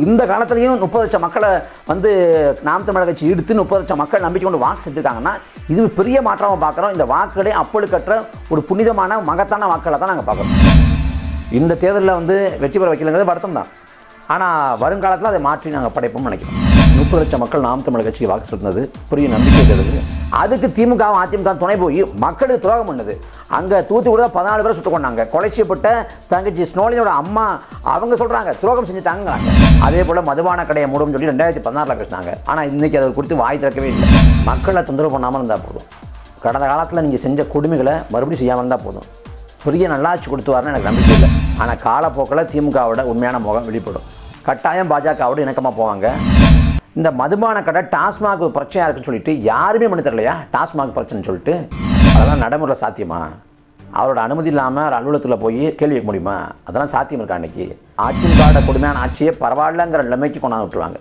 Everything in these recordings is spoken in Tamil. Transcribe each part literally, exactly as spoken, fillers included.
இந்த காலத்துலேயும் முப்பது லட்சம் மக்களை வந்து நாம் தமிழர் கட்சி எடுத்து முப்பது லட்சம் மக்கள் நம்பிக்கை கொண்டு வாக்கு செஞ்சுருக்காங்கன்னா இது பெரிய மாற்றமாக பார்க்குறோம். இந்த வாக்குகளை அப்பழுக்கற்ற ஒரு புனிதமான மகத்தான வாக்குகளை தான் நாங்கள் பார்க்குறோம். இந்த தேர்தலில் வந்து வெற்றி பெற வைக்கலைங்கிறது வருத்தம் தான். ஆனால் வருங்காலத்தில் அதை மாற்றி நாங்கள் படைப்போம்னு நினைக்கிறோம். முப்பது லட்சம் மக்கள் நாம் தமிழர் கட்சிக்கு வாக்கு செலுத்தினது பெரிய நம்பிக்கை தருது. அதுக்கு திமுகவும் அதிமுக துணை போய் மக்களுக்கு துரோகம் பண்ணது. அங்கே தூத்துக்குடி தான் பதினாலு பேரை சுட்டு கொண்டாங்க. கொலை செய்யப்பட்ட தங்கச்சி ஸ்னோலினோட அம்மா அவங்க சொல்கிறாங்க துரோகம் செஞ்சுட்டாங்கிறாங்க. அதே போல் மதுபான கடையை மூடும் சொல்லி ரெண்டாயிரத்தி பதினாறில் பேசினாங்க. ஆனால் இன்றைக்கி அதை குறித்து வாய் திறக்கவே இல்லை. மக்களை தொந்தரவு பண்ணாமல் இருந்தால் போதும். கடந்த காலத்தில் நீங்கள் செஞ்ச கொடுமைகளை மறுபடியும் செய்யாமல் இருந்தால் போதும். பெரிய நல்லாட்சி கொடுத்துவாருன்னு எனக்கு நம்பிக்கை இல்லை. ஆனால் காலப்போக்கில் திமுகவோட உண்மையான முகம் வெளிப்படும். கட்டாயம் பாஜகவோட இணக்கமாக போவாங்க. இந்த மதுபான கடை டாஸ்மாக் பிரச்சனையாக இருக்குன்னு சொல்லிட்டு யாருமே பண்ணி தரலையா? டாஸ்மாக் பிரச்சனைன்னு சொல்லிட்டு அதெல்லாம் நடைமுறையில் சாத்தியமா? அவரோட அனுமதி இல்லாமல் ஒரு அலுவலகத்தில் போய் கேள்வி வைக்க முடியுமா? அதெல்லாம் சாத்தியம் இருக்கா? அன்றைக்கி அதிமுக கொடுமையான ஆட்சியை பரவாயில்லங்கிற நிலைமைக்கு கொண்டாந்து விட்டுருவாங்க.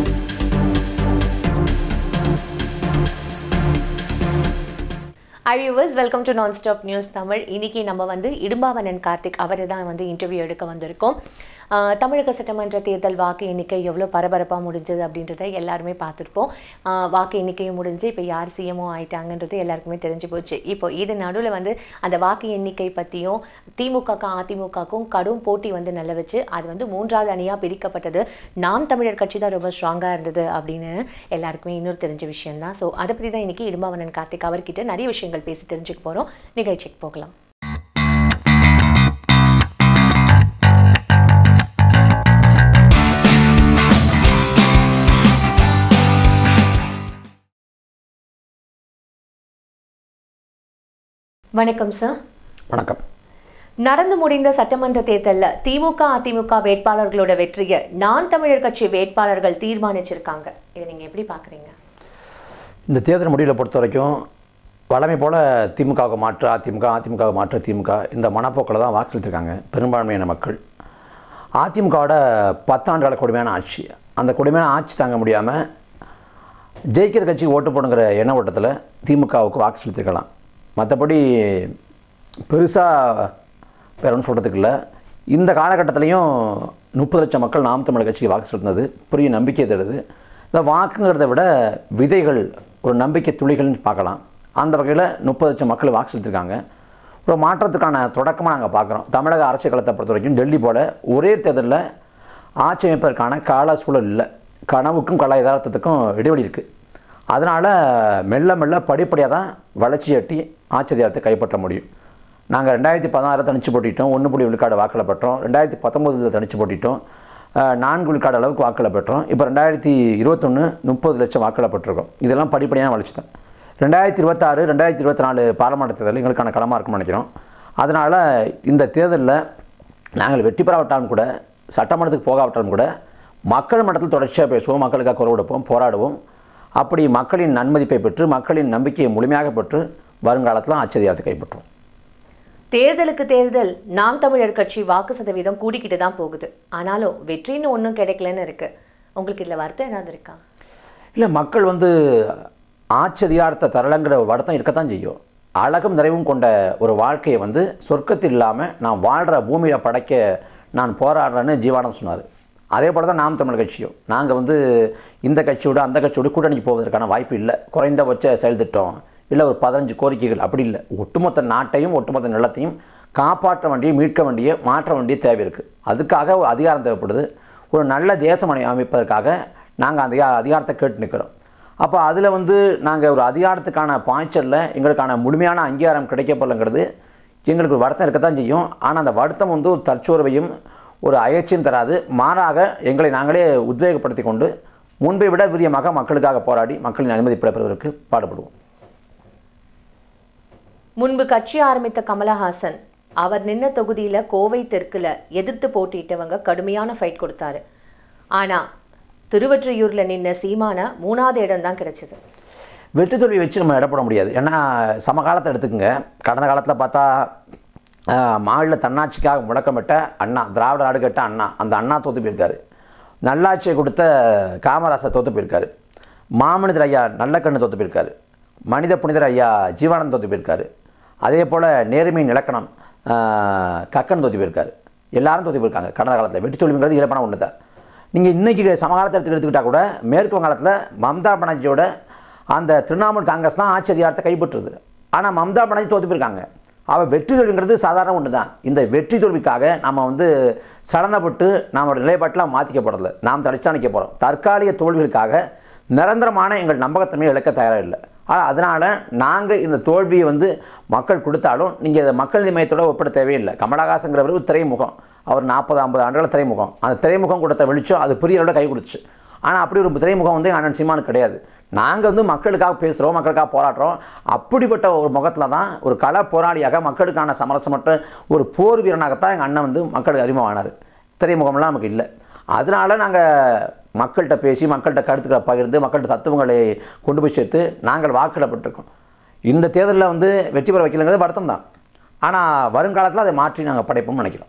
Hi viewers, welcome to Non-Stop News Tamil. இன்னைக்கு நம்ம வந்து இடும்பாவனன் கார்த்திக் அவரை தான் வந்து இன்டர்வியூ எடுக்க வந்திருக்கோம். தமிழக சட்டமன்ற தேர்தல் வாக்கு எண்ணிக்கை எவ்வளோ பரபரப்பாக முடிஞ்சது அப்படின்றத எல்லாருமே பார்த்துருப்போம். வாக்கு எண்ணிக்கையும் முடிஞ்சு இப்போ யார் சிஎம்ஓ ஆயிட்டாங்கன்றது எல்லாருக்குமே தெரிஞ்சு போச்சு. இப்போ இது நடுவில் வந்து அந்த வாக்கு எண்ணிக்கை பற்றியும் திமுகக்கும் அதிமுகக்கும் கடும் போட்டி வந்து நல்ல வச்சு அது வந்து மூன்றாவது அணியாக பிரிக்கப்பட்டது. நாம் தமிழர் கட்சி தான் ரொம்ப ஸ்ட்ராங்காக இருந்தது அப்படின்னு எல்லாருக்குமே இன்னொரு தெரிஞ்ச விஷயம் தான். ஸோ அதை பற்றி தான் இன்றைக்கி இடும்பாவனன் கார்த்திக் அவர்கிட்ட நிறைய விஷயங்கள் பேசி தெரிஞ்சுக்க போகிறோம். நிகழ்ச்சிக்கு போகலாம். வணக்கம் சார். வணக்கம். நடந்து முடிந்த சட்டமன்ற தேர்தலில் திமுக அதிமுக வேட்பாளர்களோட வெற்றியை நான் தமிழர் கட்சி வேட்பாளர்கள் தீர்மானிச்சிருக்காங்க. இதை நீங்கள் எப்படி பார்க்குறீங்க? இந்த தேர்தல் முடிவில் பொறுத்த வரைக்கும் வழமை போல் திமுகவுக்கு மாற்று அதிமுக, அதிமுக மாற்று திமுக இந்த மனப்போக்கில் தான் வாக்கு செலுத்திருக்காங்க பெரும்பான்மையான மக்கள். அதிமுகவோட பத்தாண்டு கால கொடுமையான ஆட்சி, அந்த கொடுமையான ஆட்சி தாங்க முடியாமல் ஜெயிக்கிற கட்சி ஓட்டு போடுங்கிற எண்ண ஓட்டத்தில் திமுகவுக்கு வாக்கு செலுத்திருக்கலாம். மற்றபடி பெருசாக வேறு ஒன்றும் சொல்கிறதுக்கு இல்லை. இந்த காலகட்டத்திலையும் முப்பது லட்சம் மக்கள் நாம் தமிழர் கட்சிக்கு வாக்கு செலுத்தினது பெரிய நம்பிக்கை தருது. இந்த வாக்குங்கிறத விட விதைகள் ஒரு நம்பிக்கை துளிகள்னு பார்க்கலாம். அந்த வகையில் முப்பது லட்சம் மக்கள் வாக்கு செலுத்திருக்காங்க. ஒரு மாற்றத்துக்கான தொடக்கமாக நாங்கள் பார்க்குறோம். தமிழக அரசியல் களத்தை பொறுத்த வரைக்கும் டெல்லி போல் ஒரே தேர்தலில் ஆட்சி அமைப்பதற்கான கால சூழல் இல்லை. கனவுக்கும் கல யதார்த்தத்துக்கும் இடைவெளி இருக்குது. அதனால் மெல்ல மெல்ல படிப்படியாக தான் வளர்ச்சி எட்டி ஆட்சி அதிகாரத்தை கைப்பற்ற முடியும். நாங்கள் ரெண்டாயிரத்தி பதினாறில் தனிச்சு போட்டிட்டோம், ஒன்று புள்ளி விழுக்காடு வாக்களை பெற்றோம். ரெண்டாயிரத்தி பத்தொம்போதில் தனிச்சு போட்டிட்டோம், நான்கு விழுக்காடு அளவுக்கு வாக்களை பெற்றோம். இப்போ ரெண்டாயிரத்தி இருபத்தொன்று முப்பது லட்சம் வாக்களை பெற்றிருக்கோம். இதெல்லாம் படிப்படியான வளர்ச்சி தான். ரெண்டாயிரத்தி இருபத்தாறு ரெண்டாயிரத்தி இருபத்தி நாலு பாராளுமன்ற தேர்தல் எங்களுக்கான களமாக இருக்கும்னு நினைக்கிறோம். அதனால் இந்த தேர்தலில் நாங்கள் வெற்றி பெறாவிட்டாலும் கூட, சட்டமன்றத்துக்கு போகாவிட்டாலும் கூட மக்கள் மன்றத்தில் தொடர்ச்சியாக பேசுவோம், மக்களுக்காக குரல் கொடுப்போம், போராடுவோம். அப்படி மக்களின் நன்மதிப்பை பெற்று மக்களின் நம்பிக்கையை முழுமையாக பெற்று வருங்காலத்தில் ஆட்சி அதிகாரத்தை கைப்பற்றும். தேர்தலுக்கு தேர்தல் நாம் தமிழர் கட்சி வாக்கு சதவீதம் கூடிக்கிட்டு தான் போகுது. ஆனாலும் வெற்றின்னு ஒன்றும் கிடைக்கலன்னு இருக்குது. உங்களுக்கு இதில் வருத்தம் ஏதாவது இருக்கா? இல்லை, மக்கள் வந்து ஆட்சி அதிகாரத்தை தரலைங்கிற ஒரு வருத்தம் இருக்கத்தான் செய்யும். அழகும் நிறைவும் கொண்ட ஒரு வாழ்க்கையை வந்து சொர்க்கத்தில் இல்லாமல் நான் வாழ்கிற பூமியில் படைக்க நான் போராடுறேன்னு ஜீவானந்தம் சொன்னார். அதே போல் தான் நாம் தமிழர் கட்சியும். நாங்கள் வந்து இந்த கட்சியோடு அந்த கட்சியோடு கூட்டணிக்கு போவதற்கான வாய்ப்பு இல்லை. குறைந்தபட்ச செயல் திட்டம் இல்லை, ஒரு பதினஞ்சு கோரிக்கைகள் அப்படி இல்லை. ஒட்டுமொத்த நாட்டையும் ஒட்டுமொத்த நிலத்தையும் காப்பாற்ற வேண்டிய, மீட்க வேண்டிய, மாற்ற வேண்டிய தேவை இருக்குது. அதுக்காக ஒரு அதிகாரம் தேவைப்படுது. ஒரு நல்ல தேசம் அமைப்பதற்காக நாங்கள் அந்த அதிகாரத்தை கேட்டு நிற்கிறோம். அப்போ அதில் வந்து நாங்கள் ஒரு அதிகாரத்துக்கான பாய்ச்சலில் எங்களுக்கான முழுமையான அங்கீகாரம் கிடைக்கப்படலைங்கிறது எங்களுக்கு ஒரு வருத்தம் இருக்கத்தான் செய்யும். ஆனால் அந்த வருத்தம் வந்து ஒரு தற்சோர்வையும் ஒரு அயற்சியும் தராது. மாறாக எங்களை நாங்களே உத்வேகப்படுத்தி கொண்டு முன்பை விட வீரியமாக மக்களுக்காக போராடி மக்களின் அனுமதி பெறுவதற்கு பாடுபடுவோம். முன்பு கட்சி ஆரம்பித்த கமலஹாசன் அவர் நின்ன தொகுதியில் கோவை தெற்கில் எதிர்த்து போட்டியிட்டவங்க கடுமையான ஃபைட் கொடுத்தாரு. ஆனால் திருவொற்றியூரில் நின்ன சீமான மூணாவது இடம் தான் கிடைச்சிது. வெற்றி தோல்வி வச்சு நம்ம இடப்பட முடியாது. ஏன்னா சமகாலத்தை எடுத்துக்கோங்க. கடந்த காலத்தில் பார்த்தா மாநில தன்னாட்சிக்காக முழக்கமிட்ட அண்ணா, திராவிட நாடு கேட்ட அண்ணா, அந்த அண்ணா தோற்று போயிருக்காரு. நல்லாட்சியை கொடுத்த காமராசர் தோற்று போயிருக்காரு. மாமனிதர் ஐயா நல்லக்கண்ணு தோற்று போயிருக்காரு. மனித புனிதர் ஐயா ஜீவானந்தம் தோற்று போயிருக்காரு. அதே போல் நேர்மையின் இலக்கணம் கக்கன் தோற்று போயிருக்காரு. எல்லாரும் தோற்று போயிருக்காங்க கடந்த காலத்தில். வெற்றி தோல்விங்கிறது இழப்பான ஒன்று தான். நீங்கள் இன்றைக்கி சமகாலத்தை எடுத்து எடுத்துக்கிட்டால் கூட மேற்கு வங்காளத்தில் மம்தா பானர்ஜியோட அந்த திரிணாமுல் காங்கிரஸ் தான் ஆட்சி அதிகாரத்தை கைப்பற்றுது. ஆனால் மம்தா பானர்ஜி தோற்று போயிருக்காங்க. அவள் வெற்றி தோல்விங்கிறது சாதாரண ஒன்று தான். இந்த வெற்றி தோல்விக்காக நம்ம வந்து சடனப்பட்டு நம்மளோட நிலைப்பாட்டெலாம் மாற்றிக்கப்படலை. நாம் தடிச்சா நிற்க போகிறோம். தற்காலிக தோல்விகளுக்காக நிரந்தரமான எங்கள் நம்பகத்தன்மையை இழக்க தயாராக இல்லை. அதனால் நாங்கள் இந்த தோல்வியை வந்து மக்கள் கொடுத்தாலும் நீங்கள் இதை மக்கள் நீதி மையத்தோடு ஒப்பிட தேவையில்லை. கமலஹாசங்கிறவர் ஒரு திரைமுகம். அவர் நாற்பது ஐம்பது ஆண்டுகள் திரைமுகம். அந்த திரைமுகம் கொடுத்த வெளிச்சம் அது பெரிய அளவில் கை கொடுத்துச்சு. ஆனால் அப்படி ஒரு திரைமுகம் வந்து அண்ணன் சீமானுக்கு கிடையாது. நாங்கள் வந்து மக்களுக்காக பேசுகிறோம், மக்களுக்காக போராடுறோம். அப்படிப்பட்ட ஒரு முகத்தில் தான் ஒரு கள போராளியாக மக்களுக்கான சமரசமற்ற ஒரு போர் வீரனாகத்தான் எங்கள் அண்ணன் வந்து மக்களுக்கு அறிமுகமானார். திரைமுகம்லாம் நமக்கு இல்லை. அதனால் நாங்கள் மக்கள்கிட்ட பேசி மக்கள்கிட்ட கருத்துக்களை பகிர்ந்து மக்கள்கிட்ட தத்துவங்களை கொண்டு போய் சேர்த்து நாங்கள் வாக்கிடப்பட்டிருக்கோம். இந்த தேர்தலில் வந்து வெற்றி பெற வைக்கலைங்கிறது வருத்தம் தான். ஆனால் வருங்காலத்தில் அதை மாற்றி நாங்கள் படைப்போம்னு நினைக்கிறோம்.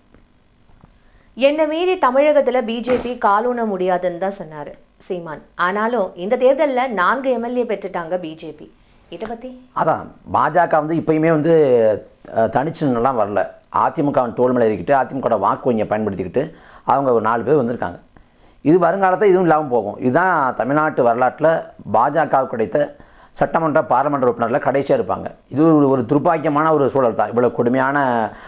என்னை மீறி தமிழகத்தில் பிஜேபி காலூன முடியாதுன்னு தான் சொன்னார் சீமான். ஆனாலும் இந்த தேர்தலில் நான்கு எம்எல்ஏ பெற்றுட்டாங்க பிஜேபி. இதை பற்றி அதான் பாஜக வந்து இப்போயுமே வந்து தனிச்சுன்னெலாம் வரல. அதிமுகவின் தோல்மலை இருக்கிட்டு அதிமுக வாக்கு வங்கியை பயன்படுத்திக்கிட்டு அவங்க ஒரு நாலு பேர் வந்திருக்காங்க. இது வருங்காலத்தில் இதுவும் இல்லாமல் போகும். இதுதான் தமிழ்நாட்டு வரலாற்றில் பாஜகவுக்கு கிடைத்த சட்டமன்ற பாராளுமன்ற உறுப்பினரில் கடைசியாக இருப்பாங்க. இது ஒரு ஒரு துர்பாக்கியமான ஒரு சூழல் தான். இவ்வளோ கொடுமையான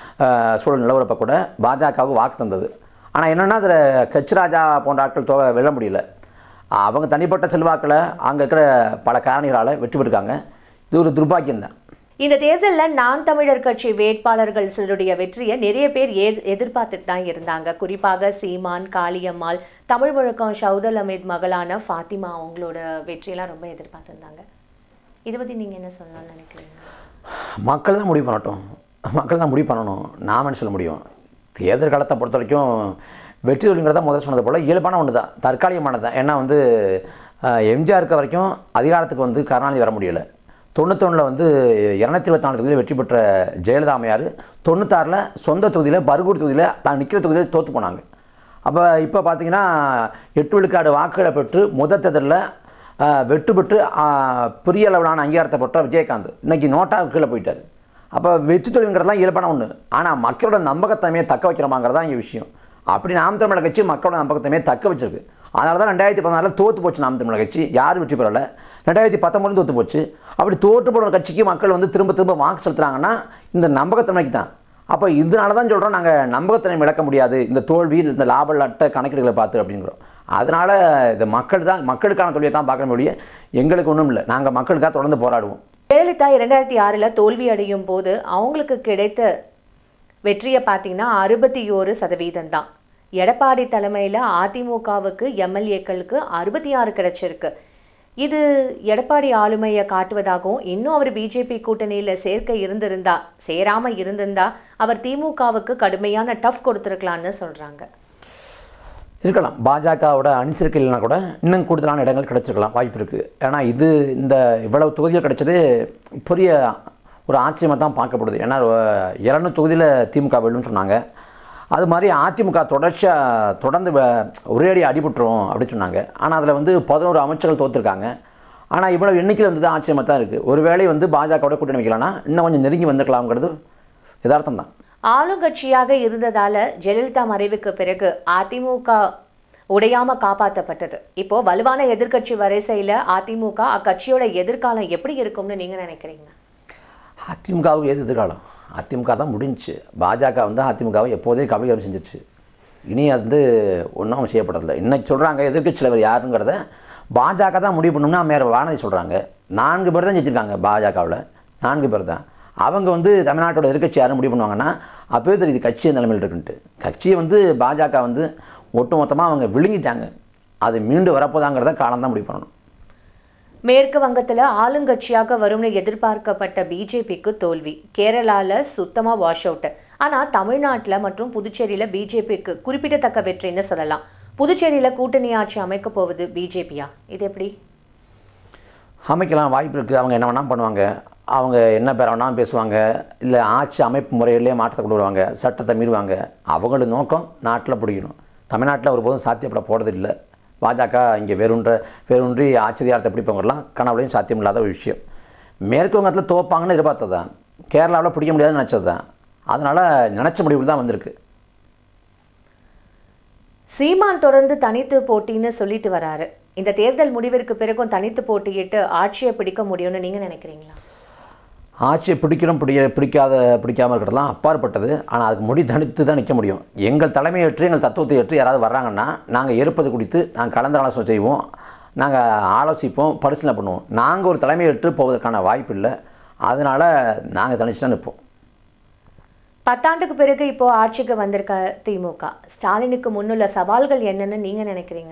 சூழல் நிலவரப்போ கூட பாஜகவுக்கு வாக்கு தந்தது. ஆனால் என்னென்னா அதில் கட்சிராஜா போன்ற ஆட்கள் தொகை வெல்ல முடியல. அவங்க தனிப்பட்ட செல்வாக்கில் அங்கே இருக்கிற பல காரணிகளால் வெற்றி பெற்றிருக்காங்க. இது ஒரு துர்பாக்கியம்தான். இந்த தேர்தலில் நான் தமிழர் கட்சி வேட்பாளர்கள் சிலருடைய வெற்றியை நிறைய பேர் ஏ எதிர்பார்த்துட்டு தான் இருந்தாங்க. குறிப்பாக சீமான், காளியம்மாள், தமிழ் முழக்கம் ஷவுதல் அமீத் மகளான ஃபாத்திமா அவங்களோட வெற்றியெல்லாம் ரொம்ப எதிர்பார்த்துருந்தாங்க. இதை பற்றி நீங்கள் என்ன சொல்லணும்னு நினைக்கிறீங்க? மக்கள் தான் முடிவு பண்ணட்டும். மக்கள் தான் முடிவு பண்ணணும். நாம் என்ன சொல்ல முடியும்? தேர்தல் காலத்தை பொறுத்த வரைக்கும் வெற்றி தோல்விங்கிறத முதல் சொன்னது போல் இயல்பான ஒன்று தான், தற்காலிகமானது தான். ஏன்னா வந்து எம்ஜிஆர் இருக்க வரைக்கும் அதிகாரத்துக்கு வந்து கருணாநிதி வர முடியலை. தொண்ணூத்தொன்னில் வந்து இரநூத்தி இருபத்தி நாலு தொகுதியில் வெற்றி பெற்ற ஜெயலலிதா அம்மையார் தொண்ணூத்தாறில் சொந்த தொகுதியில் பர்கூர் தொகுதியில் தான் நிற்கிற தொகுதியில் தோற்று போனாங்க. அப்போ இப்போ பார்த்திங்கன்னா எட்டு விழுக்காடு வாக்குகளை பெற்று முதல் தேர்தலில் வெற்றி பெற்று பெரிய அளவிலான அங்கீகாரத்தை பெற்ற விஜயகாந்த் இன்றைக்கி நோட்டாக கீழே போயிட்டார். அப்போ வெற்றி தோல்விங்கிறதுலாம் இயல்பான ஒன்று. ஆனால் மக்களோட நம்பகத்தன்மையை தக்க வைக்கிறோமாங்கிறதான் இங்கே விஷயம். அப்படி நாம் தமிழர் கட்சி மக்களோட நம்பகத்தன்மையை தக்க வச்சிருக்கு. அதனால தான் ரெண்டாயிரத்தி பதினாலில் தோற்று போச்சு நாம் தமிழர் கட்சி. யாரும் வெற்றி பெறலை. ரெண்டாயிரத்தி பத்தொம்பது தோற்று போச்சு. அப்படி தோற்று போடுற கட்சிக்கு மக்கள் வந்து திரும்ப திரும்ப வாக்கு செலுத்துகிறாங்கன்னா இந்த நம்பகத்தன்மைக்கு தான். அப்போ இதனால தான் சொல்கிறோம் நாங்கள் நம்பகத்தன்மை இழக்க முடியாது இந்த தோல்வி இந்த லாப அட்ட கணக்கீடுகளை பார்த்து அப்படிங்கிறோம். அதனால் இது மக்கள் தான் மக்களுக்கான தொழிலை தான் பார்க்க முடியும். எங்களுக்கு ஒன்றும் இல்லை. நாங்கள் மக்களுக்காக தொடர்ந்து போராடுவோம். ஜெயலலிதா இரண்டாயிரத்தி ஆறில் தோல்வி அடையும் போது அவங்களுக்கு கிடைத்த வெற்றியை பார்த்தீங்கன்னா அறுபத்தி ஓரு சதவீதம் தான். எடப்பாடி தலைமையில் அதிமுகவுக்கு எம்எல்ஏக்களுக்கு அறுபத்தி ஆறு கிடைச்சிருக்கு. இது எடப்பாடி ஆளுமையை காட்டுவதாகவும் இன்னும் அவர் பிஜேபி கூட்டணியில் சேர்க்க இருந்திருந்தா சேராமல் இருந்திருந்தா அவர் திமுகவுக்கு கடுமையான டஃப் கொடுத்துருக்கலான்னு சொல்கிறாங்க. இருக்கலாம். பாஜகவோட அணிச்சிருக்கை இல்லைனா கூட இன்னும் கூடுதலான இடங்கள் கிடைச்சிருக்கலாம், வாய்ப்பு இருக்குது. ஏன்னா இது இந்த இவ்வளவு தொகுதியில் கிடைச்சது பெரிய ஒரு ஆச்சரியமாக தான் பார்க்கப்படுது. ஏன்னா இரநூறு தொகுதியில் திமுக வெல்லுன்னு சொன்னாங்க. அது மாதிரி அதிமுக தொடர்ச்சியாக தொடர்ந்து ஒரேடி அடிபட்டுரும் அப்படின்னு சொன்னாங்க. ஆனால் அதில் வந்து பதினோரு அமைச்சர்கள் தோற்றுருக்காங்க. ஆனால் இவ்வளவு எண்ணிக்கையில் வந்து ஆச்சரியமாக தான் இருக்குது. ஒருவேளை வந்து பாஜகவோட கூட்டணி வைக்கலாம்னா இன்னும் கொஞ்சம் நெருங்கி வந்துக்கலாம்ங்கிறது யதார்த்தம் தான். ஆளுங்கட்சியாக இருந்ததால் ஜெயலலிதா மறைவுக்கு பிறகு அதிமுக உடையாமல் காப்பாற்றப்பட்டது. இப்போது வலுவான எதிர்க்கட்சி வரிசையில் அதிமுக அக்கட்சியோட எதிர்காலம் எப்படி இருக்கும்னு நீங்கள் நினைக்கிறீங்க? அதிமுகவுக்கு எது எதிர்காலம்? அதிமுக தான் முடிஞ்சிச்சு. பாஜக வந்து அதிமுகவை எப்போதே கபலீகரம் செஞ்சிச்சு. இனி அது வந்து ஒன்றும் செய்யப்படலை. இன்னைக்கு சொல்கிறாங்க எதிர்க்கட்சி தலைவர் யாருங்கிறத பாஜக தான் முடிவு பண்ணணும்னா மேலே வானதி சொல்கிறாங்க. நான்கு பேர் தான் ஜெயிச்சிருக்காங்க பாஜகவில். நான்கு பேர் தான். அவங்க வந்து தமிழ்நாட்டோட எதிர்க்கட்சி யாரும் முடிவு பண்ணுவாங்கன்னா அப்போயே தெரியுது கட்சி நிலைமையில் இருக்குன்ட்டு. கட்சியை வந்து பாஜக வந்து ஒட்டுமொத்தமாக அவங்க விழுங்கிட்டாங்க. அது மீண்டு வரப்போதாங்கிறத காலம் தான் முடிவு பண்ணணும். மேற்கு வங்கத்தில் ஆளுங்கட்சியாக வரும்னு எதிர்பார்க்கப்பட்ட பிஜேபிக்கு தோல்வி. கேரளாவில் சுத்தமாக வாஷ் அவுட். ஆனால் தமிழ்நாட்டில் மற்றும் புதுச்சேரியில் பிஜேபிக்கு குறிப்பிடத்தக்க வெற்றின்னு சொல்லலாம். புதுச்சேரியில் கூட்டணி ஆட்சி அமைக்க போவது பிஜேபியா? இது எப்படி அமைக்கலாம்? வாய்ப்பு இருக்குது. அவங்க என்ன வேணால் பண்ணுவாங்க. அவங்க என்ன பேர் வேணாலும் பேசுவாங்க. இல்லை ஆட்சி அமைப்பு முறையிலே மாற்றத்தை கொண்டு வருவாங்க. சட்டத்தை மீறுவாங்க. அவங்களோட நோக்கம் நாட்டில் பிடிக்கணும். தமிழ்நாட்டில் ஒருபோதும் சாத்தியப்பட போகிறது இல்லை. பாஜக இங்கே வேறுன்ற வேறொன்றி ஆட்சி அதிகாரத்தை பிடிப்பவங்கலாம் கனவுலையும் சாத்தியம் இல்லாத ஒரு விஷயம். மேற்கு வங்கத்தில் தோப்பாங்கன்னு எதிர்பார்த்தது தான். கேரளாவில் பிடிக்க முடியாதுன்னு நினச்சது தான். அதனால் நினச்ச முடிவுகள் தான் வந்திருக்கு. சீமான் தொடர்ந்து தனித்து போட்டின்னு சொல்லிட்டு வராரு. இந்த தேர்தல் முடிவிற்கு பிறகும் தனித்து போட்டியிட்டு ஆட்சியை பிடிக்க முடியும்னு நீங்கள் நினைக்கிறீங்களா? ஆட்சியை பிடிக்கிறோம் பிடிக்க பிடிக்காத பிடிக்காமல் இருக்கிறதெல்லாம் அப்பாற்பட்டது. ஆனால் அதுக்கு முடி தனித்து தான் நிற்க முடியும். எங்கள் தலைமையை ஏற்று எங்கள் தத்துவத்தை ஏற்று யாராவது வர்றாங்கன்னா நாங்கள் ஏற்பது குறித்து நாங்கள் கலந்து ஆலோசனை செய்வோம், நாங்கள் ஆலோசிப்போம், பரிசீலனை பண்ணுவோம். நாங்கள் ஒரு தலைமையை ஏற்று போவதற்கான வாய்ப்பு இல்லை. அதனால் நாங்கள் தனிச்சு தான் நிற்போம். பத்தாண்டுக்கு பிறகு இப்போ ஆட்சிக்கு வந்திருக்க திமுக, ஸ்டாலினுக்கு முன்னுள்ள சவால்கள் என்னன்னு நீங்கள் நினைக்கிறீங்க?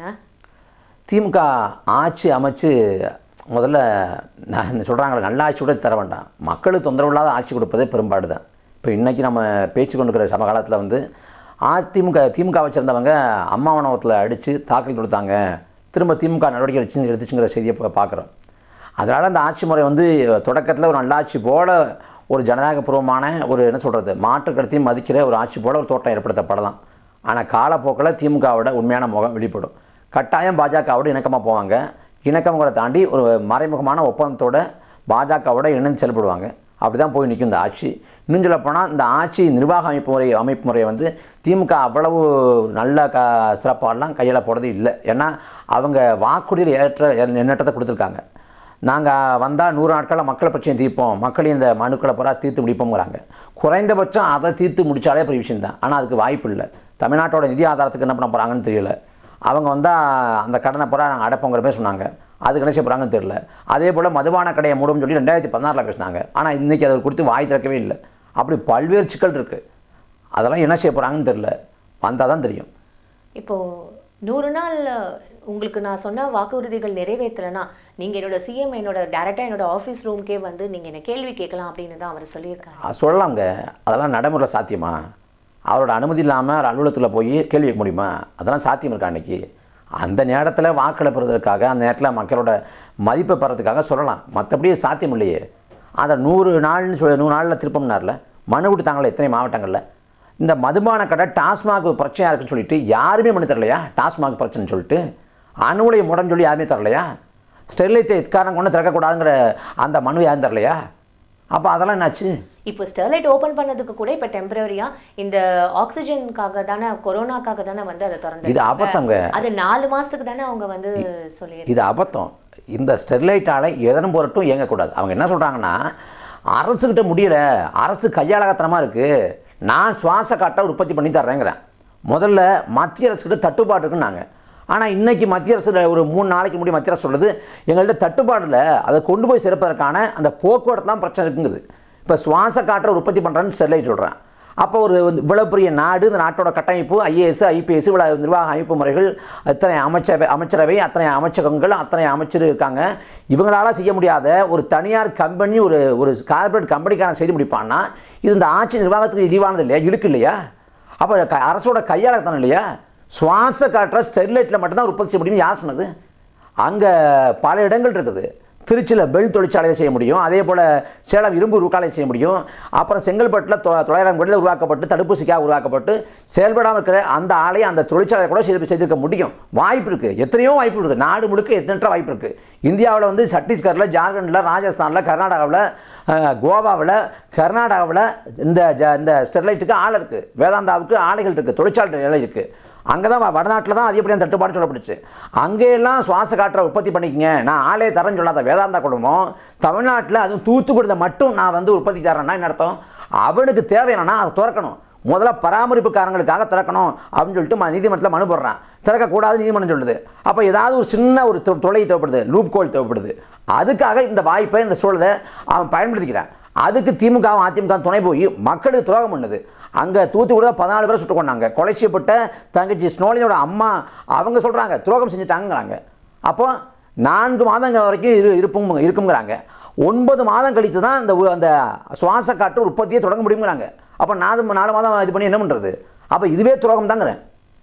திமுக ஆட்சி அமைச்சு முதல்ல நான் சொல்கிறாங்க நல்ல ஆட்சி கூட தர வேண்டாம், மக்களுக்கு தொந்தரவு இல்லாத ஆட்சி கொடுப்பதே பெரும்பாடு தான். இப்போ இன்றைக்கி நம்ம பேச்சு கொண்டுக்கிற சமகாலத்தில் வந்து அதிமுக திமுக வச்சுருந்தவங்க அம்மா உணவகத்தில் அடித்து தாக்கல் கொடுத்தாங்க, திரும்ப திமுக நடவடிக்கை எடுத்து எடுத்துச்சுங்கிற செய்தியை இப்போ பார்க்குறோம். அதனால் அந்த ஆட்சி முறை வந்து தொடக்கத்தில் ஒரு நல்லாட்சி போல் ஒரு ஜனநாயகபூர்வமான ஒரு என்ன சொல்கிறது மாற்று கருத்தையும் மதிக்கிற ஒரு ஆட்சி போல் ஒரு தோட்டம் ஏற்படுத்தப்படலாம். ஆனால் காலப்போக்கில் திமுகவோட உண்மையான முகம் வெளிப்படும். கட்டாயம் பாஜகவோட இணக்கமாக போவாங்க. இணக்கம்ங்கிற தாண்டி ஒரு மறைமுகமான ஒப்பந்தத்தோட பாஜகவோட இணைந்து செயல்படுவாங்க. அப்படி தான் போய் நிற்கும் இந்த ஆட்சி. இன்னும் சொல்லப்போனால் இந்த ஆட்சி நிர்வாக அமைப்பு முறை அமைப்பு முறையை வந்து திமுக அவ்வளவு நல்ல க சிறப்பாலாம் கையில் போடுறது இல்லை. ஏன்னா அவங்க வாக்குறுதியில் ஏற்ற எண்ணற்றத்தை கொடுத்துருக்காங்க. நாங்கள் வந்தால் நூறு நாட்களில் மக்கள் பிரச்சனை தீர்ப்போம், மக்களையும் இந்த மனுக்களை பூரா தீர்த்து முடிப்போங்கிறாங்க. குறைந்தபட்சம் அதை தீர்த்து முடித்தாலே பெரிய விஷயம் தான். ஆனால் அதுக்கு வாய்ப்பு இல்லை. தமிழ்நாட்டோட நிதி ஆதாரத்துக்கு என்ன பண்ண போகிறாங்கன்னு தெரியல. அவங்க வந்தால் அந்த கடனை பூரா நாங்கள் அடைப்போங்கிற பேர் சொன்னாங்க, அதுக்கு என்ன செய்ய போகிறாங்கன்னு தெரியல. அதே போல் மதுபான கடையை மூடும் சொல்லி ரெண்டாயிரத்தி பதினாறில் பேசினாங்க. ஆனால் இன்றைக்கி அதை குறித்து வாய் திறக்கவே இல்லை. அப்படி பல்வேறு சிக்கல் இருக்குது. அதெல்லாம் என்ன செய்ய போகிறாங்கன்னு தெரியல, வந்தால் தான் தெரியும். இப்போது நூறு நாள் உங்களுக்கு நான் சொன்ன வாக்குறுதிகள் நிறைவேற்றலைன்னா நீங்கள் என்னோட சிஎம் என்னோட டேரெக்டாக என்னோட ஆஃபீஸ் ரூம்க்கே வந்து நீங்கள் என்ன கேள்வி கேட்கலாம் அப்படின்னு தான் அவர் சொல்லியிருக்காங்க. சொல்லலாங்க, அதெல்லாம் நடைமுறை சாத்தியமா? அவரோட அனுமதி இல்லாமல் அவர் அலுவலகத்தில் போய் கேள்வி கேட்க முடியுமா? அதெல்லாம் சாத்தியம் இருக்கா? அன்றைக்கி அந்த நேரத்தில் வாக்களை பெறுவதற்காக, அந்த நேரத்தில் மக்களோட மதிப்பை பெறதுக்காக சொல்லலாம், மற்றபடி சாத்தியம் இல்லையே. அதை நூறு நாள்னு சொல்லி நூறு நாளில் திருப்பம்னார்ல மனு கொடுத்தாங்களே எத்தனை மாவட்டங்களில். இந்த மதுபான கடை டாஸ்மாக் பிரச்சனையாக இருக்குன்னு சொல்லிட்டு யாருமே மனு தரலையா? டாஸ்மாக் பிரச்சனைன்னு சொல்லிட்டு அணுவுலையை முடன்னு சொல்லி யாருமே தரலையா? ஸ்டெர்லைட்டை எக்காரணம் கொண்டு திறக்கக்கூடாதுங்கிற அந்த மனு யாரும் தரலையா? அப்போ அதெல்லாம் என்னாச்சு? இப்போ ஸ்டெர்லைட் ஓப்பன் பண்ணதுக்கு கூட இப்போ டெம்பரரியாக இந்த ஆக்சிஜனுக்காக தானே, கொரோனாக்காக தானே வந்து அதை திறந்து. இது அபத்தங்க. அது நாலு மாதத்துக்கு தானே அவங்க வந்து சொல்லி. இது அபத்தம். இந்த ஸ்டெர்லைட்டால் எதனும் போரட்டும் இயங்கக்கூடாது. அவங்க என்ன சொல்கிறாங்கன்னா, அரசுக்கிட்ட முடியலை, அரசு கையாளகத்தனமாக இருக்குது, நான் சுவாச காட்டை உற்பத்தி பண்ணி தர்றேங்கிறேன். முதல்ல மத்திய அரசுக்கிட்ட தட்டுப்பாடு இருக்குன்னாங்க. ஆனால் இன்றைக்கி மத்திய அரசு ஒரு மூணு நாளைக்கு முன்னாடி மத்திய அரசு சொல்லுது எங்கள்கிட்ட தட்டுப்பாடில் அதை கொண்டு போய் சேர்ப்பதற்கான அந்த போக்குவரத்து தான் பிரச்சனை இருக்குங்குது. இப்போ சுவாச காற்றை உற்பத்தி பண்ணுறேன்னு ஸ்டெர்லைட் சொல்கிறேன். அப்போ ஒரு இவ்வளோ பெரிய நாடு, இந்த நாட்டோட கட்டமைப்பு, ஐஏஎஸ் ஐபிஎஸ் இவ்வளோ நிர்வாக அமைப்பு முறைகள், அத்தனை அமைச்சரவை அமைச்சரவை அத்தனை அமைச்சகங்கள், அத்தனை அமைச்சர் இருக்காங்க. இவங்களால செய்ய முடியாத ஒரு தனியார் கம்பெனி, ஒரு ஒரு கார்பரேட் கம்பெனிக்காரன் செய்து முடிப்பான்னா இது இந்த ஆட்சி நிர்வாகத்துக்கு இழிவானது இல்லையா? இழுக்கு இல்லையா? அப்போ க அரசோட கையாளத்தானே இல்லையா? சுவாச காற்றை ஸ்டெர்லைட்டில் மட்டும்தான் உற்பத்தி செய்ய முடியும் யார் சொன்னது? அங்கே பல இடங்கள் இருக்குது. திருச்சியில் பெல் தொழிற்சாலையை செய்ய முடியும், அதே போல் சேலம் இரும்பு உருக்காலையை செய்ய முடியும். அப்புறம் செங்கல்பட்டில் தொ தொள்ளாயிரம் கோடியில் உருவாக்கப்பட்டு தடுப்பூசிக்காக உருவாக்கப்பட்டு செயல்படாமல் இருக்கிற அந்த ஆலையை அந்த தொழிற்சாலையை கூட செய்து செய்திருக்க முடியும். வாய்ப்பு இருக்குது, எத்தனையோ வாய்ப்பு இருக்குது. நாடு முழுக்க எத்தனை வாய்ப்பு இருக்குது. இந்தியாவில் வந்து சத்தீஸ்கரில், ஜார்க்கண்டில், ராஜஸ்தானில், கர்நாடகாவில், கோவாவில், கர்நாடகாவில் இந்த ஜ இந்த ஸ்டெர்லைட்டுக்கு ஆலை இருக்குது, வேதாந்தாவுக்கு ஆலைகள் இருக்குது, தொழிற்சாலை நிலை இருக்குது. அங்கே தான் வடநாட்டில் தான் அதிகப்படியான தட்டுப்பாடு சொல்லப்பட்டுச்சு. அங்கேயெல்லாம் சுவாச காற்றை உற்பத்தி பண்ணிக்கங்க, நான் ஆலையை தரேன்னு சொல்லாத வேதாந்தா குடும்பம் தமிழ்நாட்டில் அதுவும் தூத்துக்குடியில் மட்டும் நான் வந்து உற்பத்தி தரேன்னா என்ன அர்த்தம்? அவனுக்கு தேவை என்னன்னா அதை திறக்கணும், முதல்ல பராமரிப்புக்காரங்களுக்காக திறக்கணும் அப்படின்னு சொல்லிட்டு நீதிமன்றத்தில் மனு போடுறான். திறக்கக்கூடாது நீதிமன்றம் சொல்லுது. அப்போ ஏதாவது ஒரு சின்ன ஒரு தொலை தேவைப்படுது, லூப் கோல் தேவைப்படுது. அதுக்காக இந்த வாய்ப்பை, இந்த சூழலை அவன் பயன்படுத்திக்கிறான். அதுக்கு திமுகவும் அதிமுக துணை போய் மக்களுக்கு துரோகம் பண்ணுது. அங்கே தூத்துக்குடி தான் பதினாலு பேரை சுட்டு கொண்டாங்க. கொலை செய்யப்பட்ட தங்கச்சி ஸ்னோலினோட அம்மா அவங்க சொல்கிறாங்க துரோகம் செஞ்சுட்டாங்கிறாங்க. அப்போ நான்கு மாதங்கள் வரைக்கும் இரு இருப்பும் இருக்குங்கிறாங்க. ஒன்பது மாதம் கழித்து தான் அந்த அந்த சுவாச காற்று உற்பத்தியை தொடங்க முடியுங்கிறாங்க. அப்போ நாலு நாலு மாதம் இது பண்ணி என்ன பண்ணுறது? அப்போ இதுவே துரோகம் தாங்கிறேன்.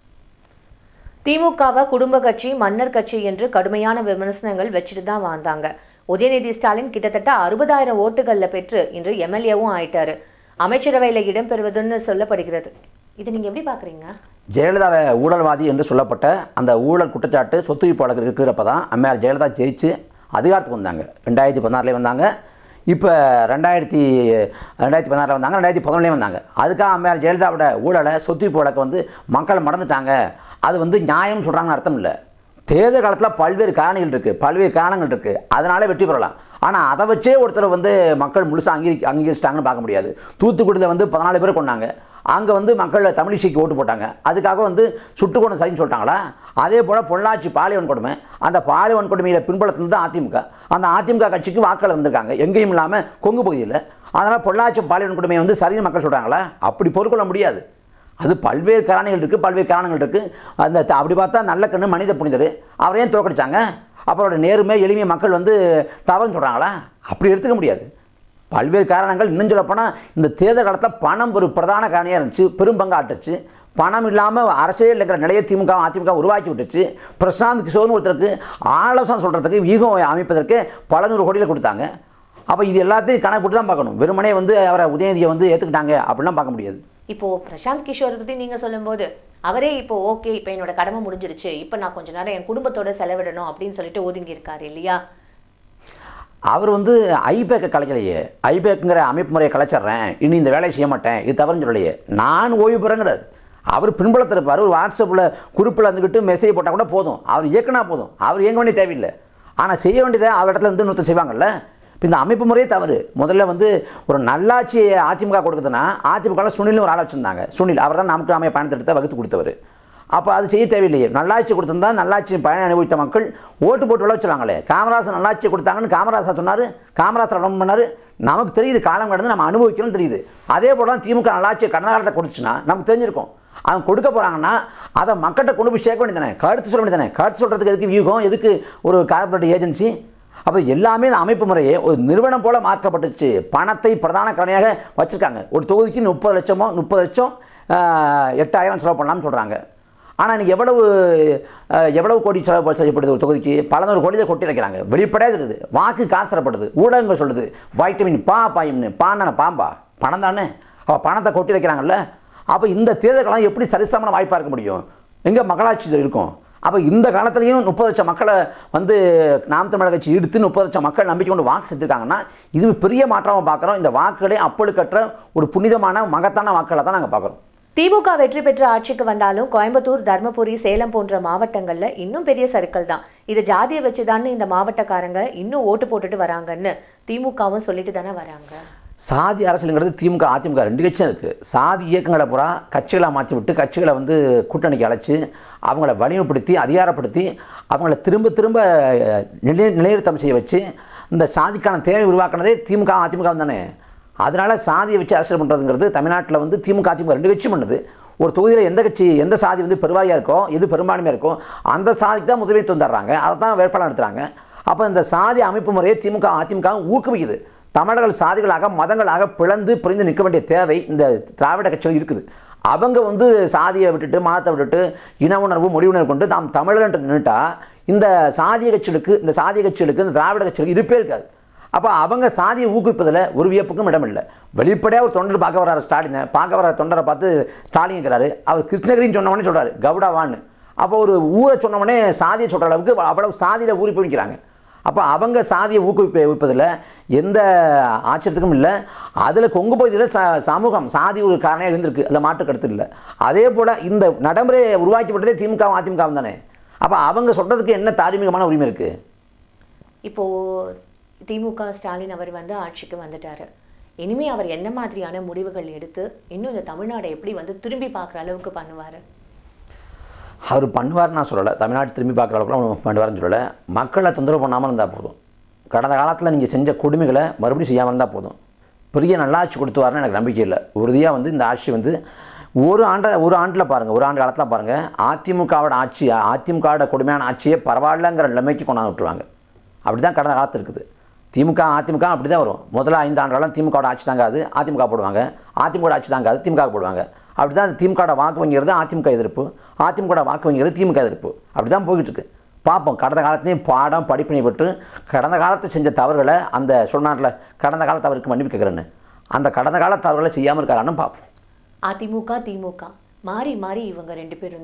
திமுகவை குடும்ப கட்சி, மன்னர் கட்சி என்று கடுமையான விமர்சனங்கள் வச்சுட்டு தான் வந்தாங்க. உதயநிதி ஸ்டாலின் கிட்டத்தட்ட அறுபதாயிரம் ஓட்டுகளில் பெற்று இன்று எம்எல்ஏவும் ஆயிட்டாரு. அமைச்சரவையில் இடம்பெறுவதுன்னு சொல்லப்படுகிறது. இதை நீங்கள் எப்படி பார்க்குறீங்க? ஜெயலலிதாவை ஊழல்வாதி என்று சொல்லப்பட்ட அந்த ஊழல் குற்றச்சாட்டு சொத்து வழக்கு இருக்கிறப்ப தான் அம்மையார் ஜெயலலிதா ஜெயிச்சு அதிகாரத்துக்கு வந்தாங்க. ரெண்டாயிரத்தி பதினாறுலேயே வந்தாங்க. இப்போ ரெண்டாயிரத்தி ரெண்டாயிரத்தி பதினாறில் வந்தாங்க, ரெண்டாயிரத்தி பதினொன்றுலேயும் வந்தாங்க. அதுக்காக அம்மையார் ஜெயலலிதாவோட ஊழலை சொத்து வழக்கை வந்து மக்கள் மறந்துட்டாங்க, அது வந்து நியாயம்னு சொல்கிறாங்கன்னு அர்த்தம் இல்லை. தேர்தல் காலத்தில் பல்வேறு காரணிகள் இருக்குது, பல்வேறு காரணங்கள் இருக்குது, அதனால வெற்றி பெறலாம். ஆனால் அதை வச்சே ஒருத்தர் வந்து மக்கள் முழுசாக அங்கீகரி அங்கீகரிச்சிட்டாங்கன்னு பார்க்க முடியாது. தூத்துக்குடியில் வந்து பதினாலு பேர் கொண்டாங்க, அங்கே வந்து மக்கள் தமிழிசைக்கு ஓட்டு போட்டாங்க, அதுக்காக வந்து சுட்டு கொண்டு சரின்னு சொல்லிட்டாங்களா? அதே போல் பொள்ளாச்சி பாலியல் கொடுமை, அந்த பாலியல் கொடுமையில் பின்புலத்தில் தான் அதிமுக, அந்த அதிமுக கட்சிக்கு வாக்கள் வந்திருக்காங்க எங்கேயும் இல்லாமல் கொங்கு பகுதியில். அதனால் பொள்ளாச்சி பாலியல் கொடுமையை வந்து சரின்னு மக்கள் சொல்கிறாங்களா? அப்படி பொறுக்கொள்ள முடியாது. அது பல்வேறு காரணிகள் இருக்குது, பல்வேறு காரணங்கள் இருக்குது. அந்த அப்படி பார்த்தா நல்ல கண்ணு மனித புனிதர், அவரை ஏன் தோற்கடிச்சாங்க? அவரோட நேர்மை எளிமையை மக்கள் வந்து தவறுன்னு சொல்கிறாங்களா? அப்படி எடுத்துக்க முடியாது. பல்வேறு காரணங்கள். இன்னும் சொல்லப்போனால் இந்த தேர்தல் காலத்தில் பணம் ஒரு பிரதான காரணியாக இருந்துச்சு, பெரும்பங்கு ஆட்டுச்சு. பணம் இல்லாமல் அரசியல் இருக்கிற நிலையை திமுக அதிமுக உருவாக்கி விட்டுச்சு. பிரசாந்த் கிஷோர்னு ஒருத்தருக்கு ஆலோசனை சொல்கிறதுக்கு வியூகம் அமைப்பதற்கு பல நூறு கோடியில் கொடுத்தாங்க. அப்போ இது எல்லாத்தையும் கணக்கு போட்டு தான் பார்க்கணும். வெறுமனே வந்து அவரை உதயநிதியை வந்து ஏற்றுக்கிட்டாங்க அப்படிலாம் பார்க்க முடியாது. இப்போது பிரசாந்த் கிஷோர் பற்றி நீங்கள் சொல்லும்போது அவரே இப்போ ஓகே, இப்போ என்னோட கடமை முடிஞ்சிருச்சு, இப்போ நான் கொஞ்ச நேரம் என் குடும்பத்தோட செலவிடணும் அப்படின்னு சொல்லிட்டு ஒதுங்கி இருக்காரு இல்லையா? அவர் வந்து ஐபேக்கை கலைக்கலையே, ஐபேக்குங்கிற அமைப்பு முறையை கலைச்சிட்றேன், இனி இந்த வேலையை செய்ய மாட்டேன், இது தவறுன்னு சொல்லலையே. நான் ஓய்வு பெறங்கிறார். அவர் பின்புலத்தில் இருப்பார், ஒரு வாட்ஸ்அப்பில் குரூப்பில் இருந்துக்கிட்டு மெசேஜ் போட்டால் கூட போதும், அவர் இயக்குனா போதும், அவர் இயங்க வேண்டிய தேவையில்லை. ஆனால் செய்ய வேண்டியதை அவர் இடத்துல இருந்து இன்னொருத்தர் செய்வாங்கல்ல. இப்போ இந்த அமைப்பு முறையே தவறு. முதல்ல வந்து ஒரு நல்லாட்சி அதிமுக கொடுக்குதுன்னா, அதிமுகவில் சுனில்னு ஒரு ஆள் வச்சுருந்தாங்க. சுனில் அவர் தான் நமக்கு அமைய பயணத்திட்டத்தை வகுத்து கொடுத்தவர். அப்போ அது செய்ய தேவையில்லையே. நல்லாட்சி கொடுத்திருந்தா நல்லாட்சி பயணம் அனுபவித்த மக்கள் ஓட்டு போட்டு விளை வச்சுருவாங்களே. காமராஜர் நல்லாட்சி கொடுத்தாங்கன்னு காமராஜர் சொன்னார், காமராஜர் உடம்பு பண்ணார். நமக்கு தெரியுது, காலம் கடந்து நம்ம அனுபவிக்கணும்னு தெரியுது. அதே போல் தான் திமுக நல்லாட்சியை கடந்த காலத்தை கொடுத்துச்சுன்னா நமக்கு தெரிஞ்சிருக்கும். அவங்க கொடுக்க போகிறாங்கன்னா அதை மக்கள்கிட்ட கொண்டு போய் சேர்க்க வேண்டியதானே, கருத்து சொல்ல வேண்டியதானே. கருத்து சொல்கிறதுக்கு எதுக்கு வியூகம், எதுக்கு ஒரு கார்பரேட் ஏஜென்சி? அப்போ எல்லாமே இந்த அமைப்பு முறையே ஒரு நிறுவனம் போல் மாற்றப்பட்டுச்சு. பணத்தை பிரதான கரணியாக வச்சுருக்காங்க. ஒரு தொகுதிக்கு முப்பது லட்சமோ முப்பது லட்சம் எட்டாயிரம் செலவு பண்ணலாம்னு சொல்கிறாங்க. ஆனால் இன்றைக்கி எவ்வளவு எவ்வளவு கோடி செலவு செய்யப்படுது ஒரு தொகுதிக்கு? பல நூறு கோடியை கொட்டி வைக்கிறாங்க. வெளிப்படையாக இருக்குது. வாக்கு காசு தரப்படுது. ஊடகங்கள் சொல்லுது வைட்டமின் பா பாயின்னு, பாண்டான பாம்பா பணம் தானே. அப்போ பணத்தை கொட்டி வைக்கிறாங்கல்ல. அப்போ இந்த தேர்தல்களாம் எப்படி சரிசமமான வாய்ப்பாக இருக்க முடியும்? எங்கே மக்களாட்சி இருக்கும்? அப்போ இந்த காலத்துலேயும் முப்பது லட்சம் மக்களை வந்து நாம் தமிழர் கட்சி எடுத்து முப்பது லட்சம் மக்கள் நம்பிக்கை கொண்டு வாக்கு செஞ்சுருக்காங்கன்னா இது பெரிய மாற்றமாக பார்க்குறோம். இந்த வாக்குகளை அப்பழுக்கற்ற ஒரு புனிதமான மகத்தான வாக்குகளை தான் நாங்கள் பார்க்குறோம். திமுக வெற்றி பெற்ற ஆட்சிக்கு வந்தாலும் கோயம்புத்தூர், தர்மபுரி, சேலம் போன்ற மாவட்டங்களில் இன்னும் பெரிய சர்க்கிள் தான். இது ஜாதியை வச்சுதான்னு இந்த மாவட்டக்காரங்க இன்னும் ஓட்டு போட்டுட்டு வராங்கன்னு திமுகவும் சொல்லிட்டு தானே வராங்க. சாதி அரசியலுங்கிறது திமுக அதிமுக ரெண்டு கட்சியும் இருக்குது. சாதி இயக்கங்களை பூரா கட்சிகளை மாற்றி விட்டு கட்சிகளை வந்து கூட்டணிக்கு அழைச்சி அவங்கள வலிமைப்படுத்தி அதிகாரப்படுத்தி அவங்கள திரும்ப திரும்ப நிலை நிலைநிறுத்தம் செய்ய வச்சு இந்த சாதிக்கான தேவை உருவாக்குனதே திமுக அதிமுக தானே. அதனால் சாதியை வச்சு அரசியல் பண்ணுறதுங்கிறது தமிழ்நாட்டில் வந்து திமுக அதிமுக ரெண்டு கட்சியும் பண்ணுது. ஒரு தொகுதியில் எந்த கட்சி எந்த சாதி வந்து பெருவாரியாக இருக்கோ, எது பெரும்பான்மையாக இருக்கோ அந்த சாதிக்கு தான் முதலீட்டு வந்துடுறாங்க, அதை தான் வேட்பாளர் நடத்துகிறாங்க. அப்போ இந்த சாதி அமைப்பு முறையை திமுக அதிமுக ஊக்குவிக்குது. தமிழர்கள் சாதிகளாக மதங்களாக பிளந்து பிரிந்து நிற்க வேண்டிய தேவை இந்த திராவிட கட்சிகள் இருக்குது. அவங்க வந்து சாதியை விட்டுட்டு மதத்தை விட்டுட்டு இன உணர்வு மொழி உணர்வு கொண்டு தாம் தமிழர்ன்ற நின்றுட்டா இந்த சாதிய கட்சிகளுக்கு இந்த சாதிய கட்சிகளுக்கு இந்த திராவிட கட்சிகளுக்கு இருப்பே இருக்காது. அப்போ அவங்க சாதியை ஊக்குவிப்பதில் ஒரு வியப்புக்கும் இடம் இல்லை. வெளிப்படையாக ஒரு தொண்டர் பார்க்க வர்றாரு ஸ்டாலினை, பார்க்க வர தொண்டரை பார்த்து ஸ்டாலின் இருக்கிறாரு. அவர் கிருஷ்ணகிரின்னு சொன்னவொடனே சொல்கிறாரு கவுடாவான்னு. அப்போ ஒரு ஊரை சொன்னவொடனே சாதியை சொல்கிற அளவுக்கு அவ்வளவு சாதியில் ஊறி போய்க்கிறாங்க. அப்போ அவங்க சாதியை ஊக்குவிப்ப வைப்பதில் எந்த ஆச்சரியத்துக்கும் இல்லை. அதில் கொங்கு பகுதியில் ச சமூகம் சாதி ஒரு காரணியாக இருந்திருக்கு, அதில் மாற்று கருத்து இல்லை. அதே போல் இந்த நடைமுறையை உருவாக்கிவிட்டதே திமுக அதிமுக தானே. அப்போ அவங்க சொல்கிறதுக்கு என்ன தார்மீகமான உரிமை இருக்குது? இப்போது திமுக ஸ்டாலின் அவர் வந்து ஆட்சிக்கு வந்துட்டார். இனிமேல் அவர் என்ன மாதிரியான முடிவுகள் எடுத்து இன்னும் இந்த தமிழ்நாடை எப்படி வந்து திரும்பி பார்க்குற அளவுக்கு பண்ணுவார்? அவர் பண்ணுவார்னு நான் சொல்லலை, தமிழ்நாடு திரும்பி பார்க்குற அளவுக்குலாம் பண்ணுவார்னு சொல்லலை. மக்களை தொந்தரவு பண்ணாமல் இருந்தால் போதும். கடந்த காலத்தில் நீங்கள் செஞ்ச கொடுமைகளை மறுபடியும் செய்யாமல் இருந்தால் போதும். பெரிய நல்லாட்சி கொடுத்துவார்னு எனக்கு நம்பிக்கை இல்லை. உறுதியாக வந்து இந்த ஆட்சி வந்து ஒரு ஆண்டை ஒரு ஆண்டில் பாருங்கள், ஒரு ஆண்டு காலத்தில் பாருங்கள், அதிமுகவோட ஆட்சி அதிமுகவோட கொடுமையான ஆட்சியே பரவாயில்லைங்கிற நிலைமைக்கு கொண்டாந்து விட்டுருவாங்க. அப்படி தான் கடந்த காலத்தில் இருக்குது. திமுக அதிமுக அப்படி தான் வரும். முதல்ல ஐந்து ஆண்டு காலம் திமுகவோட ஆட்சி தாங்காது, அதிமுக போடுவாங்க. அதிமுக ஆட்சி தாங்காது, திமுக போடுவாங்க. அப்படி தான் திமுகவோட வாக்கு வங்கிறது அதிமுக எதிர்ப்பு, அதிமுக வாக்கு வங்கிறது திமுக எதிர்ப்பு. அப்படி தான் போய்கிட்டு இருக்கு. பார்ப்போம். கடந்த காலத்துலேயும் பாடம் படிப்பினை பெற்று கடந்த காலத்தை செஞ்ச தவறுகளை அந்த சொன்னார்ல கடந்த கால தவறுக்கு மன்னிப்பு கேட்குறேன்னு, அந்த கடந்த கால தவறுகளை செய்யாமல் இருக்காங்கன்னு பார்ப்போம். அதிமுக திமுக மாறி மாறி இவங்க ரெண்டு பேரும் தான்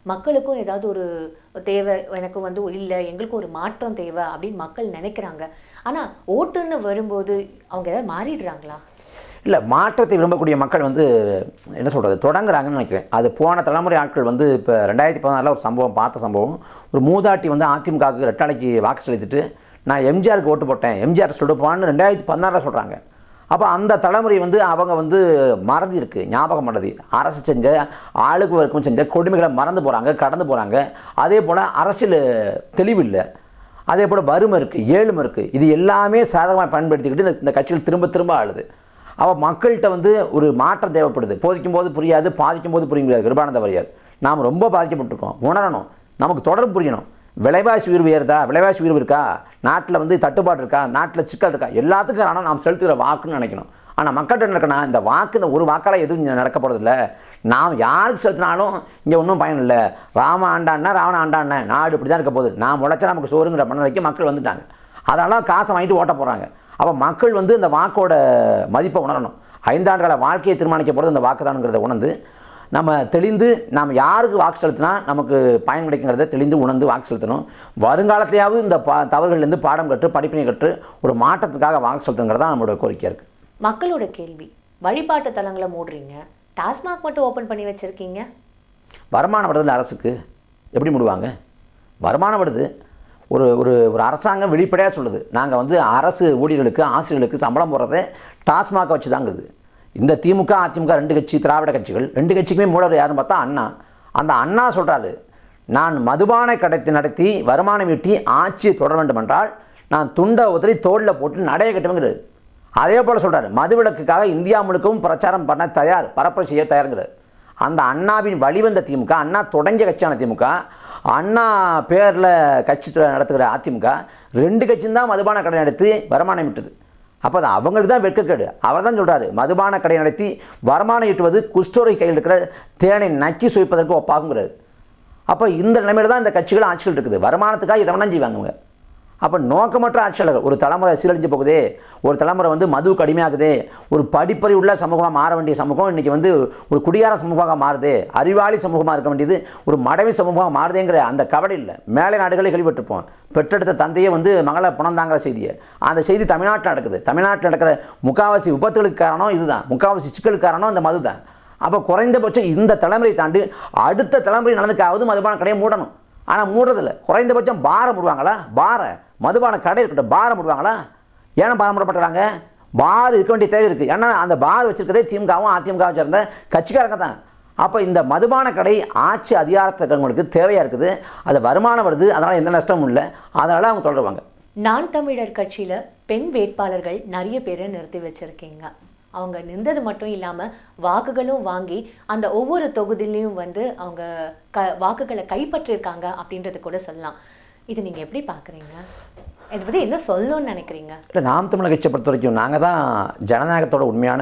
மக்களுக்கும் ஏதாவது ஒரு தேவை, எனக்கு வந்து இல்லை எங்களுக்கும் ஒரு மாற்றம் தேவை அப்படின்னு மக்கள் நினைக்கிறாங்க. ஆனால் ஓட்டுன்னு வரும்போது அவங்க ஏதாவது மாறிடுறாங்களா? இல்லை, மாற்றத்தை விரும்பக்கூடிய மக்கள் வந்து என்ன சொல்கிறது தொடங்குறாங்கன்னு நினைக்கிறேன். அது போன தலைமுறை ஆட்கள் வந்து இப்போ ரெண்டாயிரத்தி பதினாறில் ஒரு சம்பவம் பார்த்த சம்பவம். ஒரு மூதாட்டி வந்து அதிமுகவுக்கு ரெட்டாலைக்கு வாக்கு செலுத்திட்டு நான் எம்ஜிஆருக்கு ஓட்டு போட்டேன், எம்ஜிஆர் சொல்லிட்டுப்பான்னு ரெண்டாயிரத்தி பதினாறில் சொல்கிறாங்க. அப்போ அந்த தலைமுறை வந்து அவங்க வந்து மறதி இருக்குது, ஞாபகம் மறதி. அரசு செஞ்ச ஆளுக்கு வரைக்கும் செஞ்ச கொடுமைகளை மறந்து போகிறாங்க, கடந்து போகிறாங்க. அதே போல் அரசியல் தெளிவு இல்லை, அதே போல் வறுமை இருக்குது, ஏழ்மை இருக்குது. இது எல்லாமே சாதகமாக பயன்படுத்திக்கிட்டு இந்த இந்த கட்சிகள் திரும்ப திரும்ப ஆளுது. அவள் மக்கள்கிட்ட வந்து ஒரு மாற்றம் தேவைப்படுது. போதிக்கும் போது புரியாது, பாதிக்கும் போது புரியுங்கிறார் கிருபானந்த வாரியார். நாம் ரொம்ப பாதிக்கப்பட்டிருக்கோம், உணரணும், நமக்கு தொடர்பு புரியணும். விலைவாசி உயர்வு ஏறுதா, விலைவாசி உயர்வு இருக்கா, நாட்டில் வந்து தட்டுப்பாடு இருக்கா, நாட்டில் சிக்கல் இருக்கா, எல்லாத்துக்கும் ஆனால் நாம் செலுத்துகிற வாக்குன்னு நினைக்கணும். ஆனால் மக்கள்கிட்ட நடக்கணும் இந்த வாக்கு, இந்த ஒரு வாக்கால் எதுவும் இங்கே நடக்க போகிறதில்ல. நாம் யாருக்கு செலுத்தினாலும் இங்கே ஒன்றும் பயன் இல்லை. ராம ஆண்டான்னா ராவண ஆண்டாண்ண நாடு இப்படி தான் இருக்க போகுது, நான் உழைச்சா நமக்கு சோறுங்கிற மனநிலைக்கு மக்கள் வந்துட்டாங்க. அதெல்லாம் காசை வாங்கிட்டு ஓட்ட போகிறாங்க. அப்போ மக்கள் வந்து இந்த வாக்கோட மதிப்பை உணரணும். ஐந்தாண்டுகால வாழ்க்கையை தீர்மானிக்க போகிறது இந்த வாக்கு தானுங்கிறத உணர்ந்து நம்ம தெளிந்து நாம் யாருக்கு வாக்கு செலுத்தினா நமக்கு பயன் கிடைக்குங்கிறத தெளிந்து உணர்ந்து வாக்கு செலுத்தணும். வருங்காலத்தையாவது இந்த பா தவறுகள்லேருந்து பாடம் கற்று படிப்பினை கற்று ஒரு மாற்றத்துக்காக வாக்கு செலுத்துங்கிறதா நம்மளோட கோரிக்கையாக இருக்குது. மக்களோட கேள்வி, வழிபாட்டு தலங்களை மூடுறீங்க, டாஸ்மாக் மட்டும் ஓப்பன் பண்ணி வச்சுருக்கீங்க. வருமானம் வருதுல அரசுக்கு, எப்படி மூடுவாங்க? வருமானம் வருது. ஒரு ஒரு ஒரு அரசாங்கம் வெளிப்படையாக சொல்லுது, நாங்கள் வந்து அரசு ஊழியர்களுக்கு ஆசிரியர்களுக்கு சம்பளம் போடுறதை டாஸ்மாகை வச்சு தாங்குது. இந்த திமுக அதிமுக ரெண்டு கட்சி திராவிட கட்சிகள் ரெண்டு கட்சிக்குமே மூடவர் யாருன்னு பார்த்தா அண்ணா. அந்த அண்ணா சொல்கிறாரு, நான் மதுபான கடத்தை நடத்தி வருமானம் ஈட்டி ஆட்சியை தொடர வேண்டும் என்றால் நான் துண்டை உதறி தோளில் போட்டு நடைய கட்டுவேங்கிறார். அதே போல் சொல்கிறார், மதுவிலக்குக்காக இந்தியா முழுக்கவும் பிரச்சாரம் பண்ண தயார், பரப்புரை செய்ய தயாருங்கிறார். அந்த அண்ணாவின் வழிவந்த திமுக, அண்ணா தொடங்கிய கட்சியான திமுக, அண்ணா பேரில் கட்சி நடத்துகிற அதிமுக ரெண்டு கட்சியும் தான் மதுபான கடை நடத்தி வருமானம் ஈட்டுது. அப்போ அது அவங்களுக்கு தான் வெட்கக்கேடு. அவர் தான் சொல்கிறாரு, மதுபான கடை நடத்தி வருமானம் ஈட்டுவது குஷ்டோரை கையில் இருக்கிற தேனை நக்கி சுவைப்பதற்கு ஒப்பாகுங்கிறார். அப்போ இந்த நிலைமையில் தான் இந்த கட்சிகள் ஆட்சிகள் இருக்குது. வருமானத்துக்காக இதை வேணாம் செய்வாங்க அவங்க. அப்போ நோக்கமற்ற ஆட்சியாளர்கள், ஒரு தலைமுறை சீரழிஞ்சு போகுதே, ஒரு தலைமுறை வந்து மதுவுக்கு அடிமையாகுதே, ஒரு படிப்பறி உள்ள சமூகமாக மாற வேண்டிய சமூகம் இன்றைக்கி வந்து ஒரு குடியார சமூகமாக மாறுது, அறிவாளி சமூகமாக இருக்க வேண்டியது ஒரு மடமை சமூகமாக மாறுதேங்கிற அந்த கவலை இல்லை. மேலை நாடுகளை கேள்விப்பட்டிருப்போம், பெற்றெடுத்த தந்தையே வந்து மகளை புணர்ந்தாங்கிற செய்தியை. அந்த செய்தி தமிழ்நாட்டில் நடக்குது. தமிழ்நாட்டில் நடக்கிற முக்காவாசி விபத்துகளுக்கு காரணம் இதுதான், முக்காவாசி சிக்கலுக்கு காரணம் இந்த மது தான். அப்போ குறைந்தபட்சம் இந்த தலைமுறை தாண்டி அடுத்த தலைமுறை நடந்துக்காவது மதுபான கடையை மூடணும். ஆனால் மூடுறதில்ல. குறைந்தபட்சம் பாரம் விடுவாங்களா? பார மதுபான கடை இருக்கட்டும், பாரம் விடுவாங்களா? ஏன்னா பாரம் விடப்பட்டுறாங்க? பார் இருக்க வேண்டிய தேவை இருக்குது. ஏன்னா அந்த பார் வச்சுருக்கதே திமுகவும் அதிமுகவும் சேர்ந்த கட்சிக்காரங்க தான். அப்போ இந்த மதுபான கடை ஆட்சி அதிகாரத்துக்கு தேவையாக இருக்குது, அது வருமானம் வருது, அதனால் எந்த நஷ்டமும் இல்லை, அதனால் அவங்க தொடருவாங்க. நான் தமிழர் கட்சியில் பெண் வேட்பாளர்கள் நிறைய பேரை நிறுத்தி வச்சுருக்கீங்க. அவங்க நின்றது மட்டும் இல்லாமல் வாக்குகளும் வாங்கி அந்த ஒவ்வொரு தொகுதியிலையும் வந்து அவங்க க வாக்குகளை கைப்பற்றிருக்காங்க அப்படின்றது கூட சொல்லலாம். இது நீங்கள் எப்படி பார்க்குறீங்க? இதை பற்றி என்ன சொல்லணும்னு நினைக்கிறீங்க? இல்லை, நாம் தமிழர் கட்சியை பொறுத்த வரைக்கும் நாங்கள் தான் ஜனநாயகத்தோட உண்மையான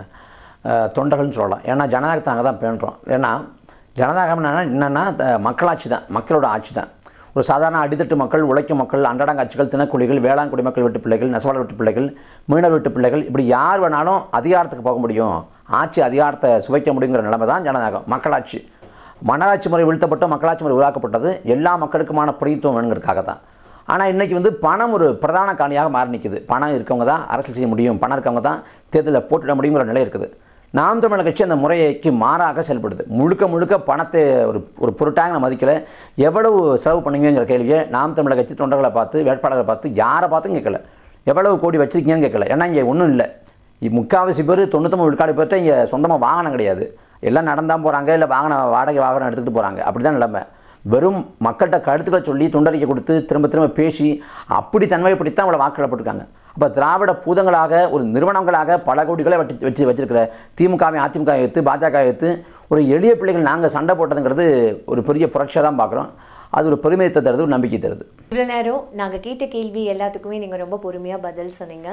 தொண்டர்கள்னு சொல்லலாம். ஏன்னா ஜனநாயகத்தை நாங்கள் தான் பேணுறோம். ஏன்னா ஜனநாயகம் என்னென்னா மக்களாட்சி தான், மக்களோட ஆட்சி தான். ஒரு சாதாரண அடித்தட்டு மக்கள், உழைக்கும் மக்கள், அன்றாடங்காட்சிகள், தினக்கூலிகள், வேளாண் குடிமக்கள் வீட்டு பிள்ளைகள், நெசவாளர் வீட்டு பிள்ளைகள், மீனவர் வீட்டு பிள்ளைகள், இப்படி யார் வேணாலும் அதிகாரத்துக்கு போக முடியும், ஆட்சி அதிகாரத்தை சுவைக்க முடியுங்கிற நிலைமை தான் ஜனநாயகம், மக்களாட்சி. மன்னராட்சி முறை வீழ்த்தப்பட்டு மக்களாட்சி முறை உருவாக்கப்பட்டது எல்லா மக்களுக்குமான பிரதித்துவம் வேணுங்கிறதுக்காக தான். ஆனால் இன்றைக்கி வந்து பணம் ஒரு பிரதான காரணியாக மாறி நிற்குது. பணம் இருக்கவங்க தான் அரசியல் செய்ய முடியும், பணம் இருக்கவங்க தான் தேர்தலில் போட்டிட முடியுங்கிற நிலை இருக்குது. நாம் தமிழர் கட்சி அந்த முறைக்கு மாறாக செயல்படுது. முழுக்க முழுக்க பணத்தை ஒரு ஒரு பொருட்டாக நான் மதிக்கலை. எவ்வளவு செலவு பண்ணுவீங்கிற கேள்வியை நாம் தமிழர் கட்சி தொண்டர்களை பார்த்து, வேட்பாளர்களை பார்த்து, யாரை பார்த்தும் கேட்கல. எவ்வளவு கோடி வச்சுருக்கீங்கன்னு கேட்கல. ஏன்னா இங்கே ஒன்றும் இல்லை. முக்கால்வாசி பேர் தொண்ணூத்தொம்பது விழுக்காடு பேர்கிட்ட இங்கே சொந்தமாக வாகனம் கிடையாது. எல்லாம் நடந்தான் போகிறாங்க, இல்லை வாகன வாடகை வாகனம் எடுத்துக்கிட்டு போகிறாங்க. அப்படி தான் நிலைமை. வெறும் மக்கள்கிட்ட கருத்துக்களை சொல்லி தொண்டறிக்கை கொடுத்து திரும்ப திரும்ப பேசி அப்படி தன்மைப்படுத்தி அவங்கள வாக்குகளை போட்டிருக்காங்க. அப்போ திராவிட பூதங்களாக ஒரு நிறுவனங்களாக பல கோடிகளை வச்சு வச்சு வச்சிருக்கிற திமுகவை அதிமுக எடுத்து பாஜக எடுத்து ஒரு எளிய பிள்ளைகள் நாங்கள் சண்டை போட்டதுங்கிறது ஒரு பெரிய புரட்சியாக தான் பார்க்குறோம். அது ஒரு பெருமையத்தை தருது, ஒரு நம்பிக்கை தருது. இவ்வளோ நேரம் நாங்கள் கேட்ட கேள்வி எல்லாத்துக்குமே நீங்கள் ரொம்ப பொறுமையாக பதில் சொன்னீங்க.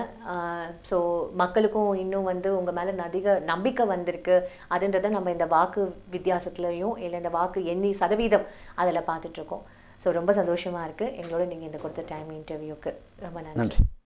ஸோ மக்களுக்கும் இன்னும் வந்து உங்கள் மேலே அதிக நம்பிக்கை வந்திருக்கு. அதுன்றதை நம்ம இந்த வாக்கு வித்தியாசத்துலையும் இல்லை இந்த வாக்கு எண்ணி சதவீதம் அதில் பார்த்துட்ருக்கோம். ஸோ ரொம்ப சந்தோஷமாக இருக்குது எங்களோட நீங்கள் இந்த கொடுத்த டைம் இன்டர்வியூக்கு. ரொம்ப நன்றி.